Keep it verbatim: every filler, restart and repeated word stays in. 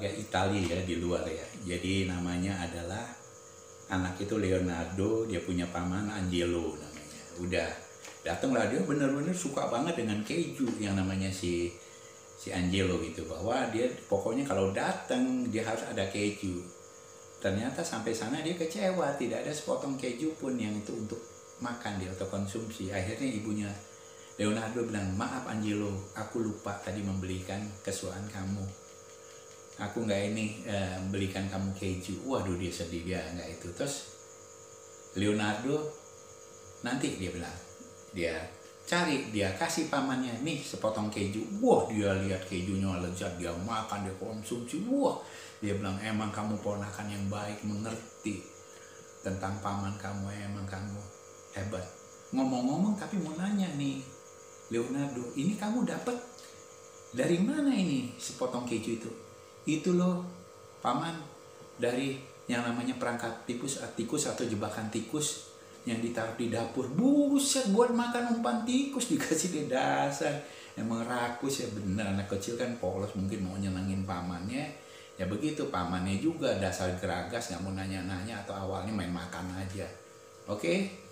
keluarga Italia ya di luar ya. Jadi namanya adalah anak itu Leonardo, dia punya paman Angelo namanya. Udah datanglah dia bener-bener suka banget dengan keju yang namanya si si Angelo gitu, bahwa dia pokoknya kalau datang dia harus ada keju. Ternyata sampai sana dia kecewa, tidak ada sepotong keju pun yang itu untuk makan dia atau konsumsi. Akhirnya ibunya Leonardo bilang, maaf Angelo, aku lupa tadi membelikan kesukaan kamu. Aku nggak ini eh, belikan kamu keju. Waduh dia sedih, dia nggak itu. Terus Leonardo nanti dia bilang, dia cari, dia kasih pamannya nih sepotong keju. Wah dia lihat kejunya lezat, dia makan, dia konsumsi. Wah dia bilang, emang kamu ponakan yang baik, mengerti tentang paman kamu, emang kamu hebat. Ngomong-ngomong tapi mau nanya nih Leonardo, ini kamu dapat dari mana ini sepotong keju itu? Itu loh paman, dari yang namanya perangkap tikus, tikus atau jebakan tikus yang ditaruh di dapur. Buset, buat makan umpan tikus dikasih di dasar. Emang rakus ya, bener anak kecil kan polos, mungkin mau nyenengin pamannya. Ya begitu, pamannya juga dasar geragas, gak mau nanya-nanya atau awalnya main makan aja. Oke,